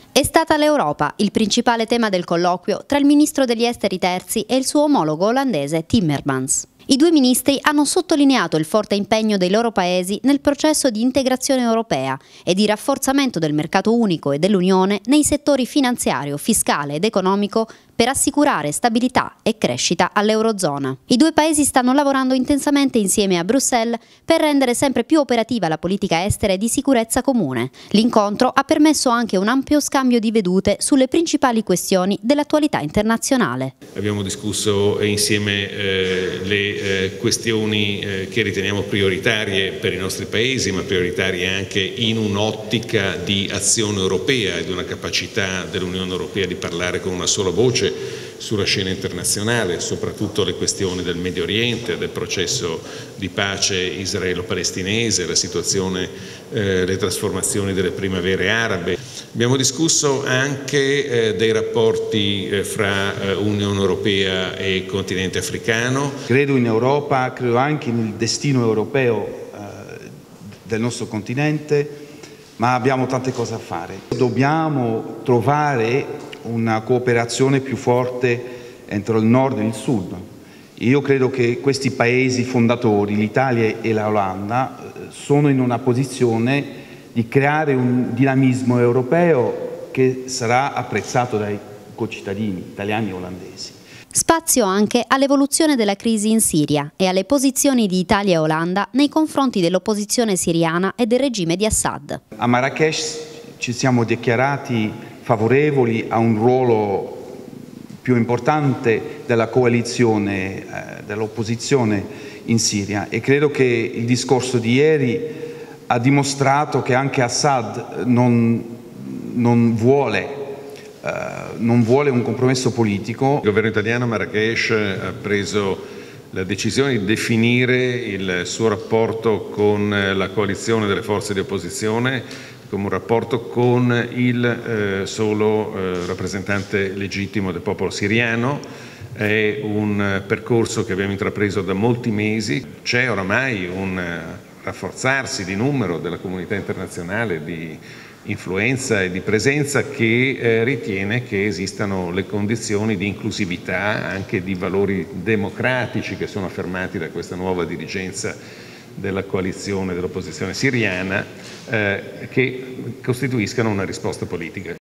È stata l'Europa il principale tema del colloquio tra il ministro degli esteri terzi e il suo omologo olandese Timmermans. I due ministri hanno sottolineato il forte impegno dei loro paesi nel processo di integrazione europea e di rafforzamento del mercato unico e dell'Unione nei settori finanziario, fiscale ed economico per assicurare stabilità e crescita all'Eurozona. I due paesi stanno lavorando intensamente insieme a Bruxelles per rendere sempre più operativa la politica estera e di sicurezza comune. L'incontro ha permesso anche un ampio scambio di vedute sulle principali questioni dell'attualità internazionale. Abbiamo discusso insieme le questioni che riteniamo prioritarie per i nostri paesi, ma prioritarie anche in un'ottica di azione europea e di una capacità dell'Unione Europea di parlare con una sola voce sulla scena internazionale, soprattutto le questioni del Medio Oriente, del processo di pace israelo-palestinese, la situazione, le trasformazioni delle primavere arabe. Abbiamo discusso anche dei rapporti fra Unione Europea e continente africano. Credo in Europa, credo anche nel destino europeo del nostro continente, ma abbiamo tante cose da fare. Dobbiamo trovare una cooperazione più forte entro il nord e il sud. Io credo che questi paesi fondatori, l'Italia e l'Olanda, sono in una posizione di creare un dinamismo europeo che sarà apprezzato dai concittadini italiani e olandesi. Spazio anche all'evoluzione della crisi in Siria e alle posizioni di Italia e Olanda nei confronti dell'opposizione siriana e del regime di Assad. A Marrakech ci siamo dichiarati favorevoli a un ruolo più importante della coalizione, dell'opposizione in Siria, e credo che il discorso di ieri ha dimostrato che anche Assad non vuole un compromesso politico. Il governo italiano a Marrakech ha preso la decisione di definire il suo rapporto con la coalizione delle forze di opposizione come un rapporto con il solo rappresentante legittimo del popolo siriano. È un percorso che abbiamo intrapreso da molti mesi. C'è oramai un rafforzarsi di numero della comunità internazionale, di influenza e di presenza, che ritiene che esistano le condizioni di inclusività, anche di valori democratici che sono affermati da questa nuova dirigenza della coalizione dell'opposizione siriana, che costituiscano una risposta politica.